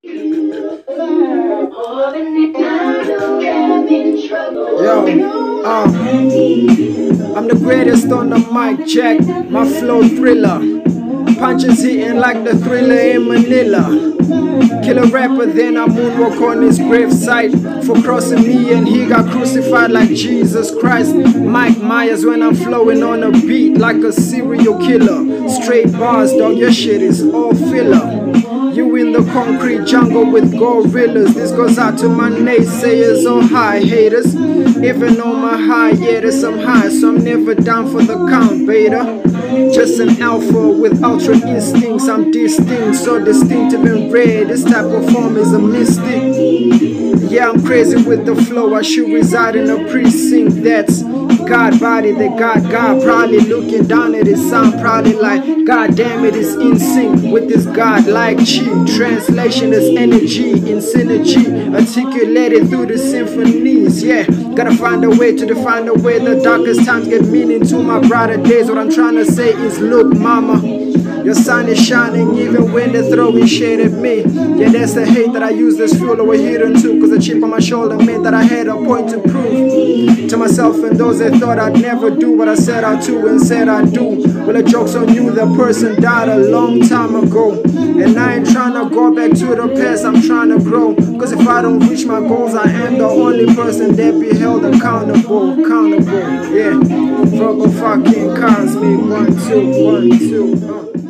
Yo, I'm the greatest on the mic, check my flow thriller. Punches hitting like the Thriller in Manila. Kill a rapper, then I moonwalk on his gravesite for crossing me, and he got crucified like Jesus Christ. Mike Myers when I'm flowing on a beat like a serial killer. Straight bars, dog, your shit is all filler. You in the concrete jungle with gorillas. This goes out to my naysayers, oh hi haters. Even on my high, yeah, there's some high, so I'm never down for the count, beta. Just an alpha with ultra instincts. I'm distinct, so distinctive and rare. This type of form is a mystic. Yeah, I'm crazy with the flow. I should reside in a precinct that's God body, that God probably looking down at his sound, probably like, God damn it, is in sync with this God-like chi. Translation is energy in synergy, articulated through the symphonies. Yeah, gotta find a way to define the way the darkest times get meaning to my brighter days. What I'm trying to say is, look, mama, your sun is shining even when they're throwing shade at me. Yeah, that's the hate that I use this fuel over here too, cause the chip on my shoulder meant that I had a point to prove to myself and those that thought I'd never do what I said I'd do and said I'd do. Well, the joke's on you, the person died a long time ago, and I ain't trying to go back to the past, I'm trying to grow. Cause if I don't reach my goals, I am the only person that be held accountable. Yeah, from a fucking cosmic 1, 2, 1, 2.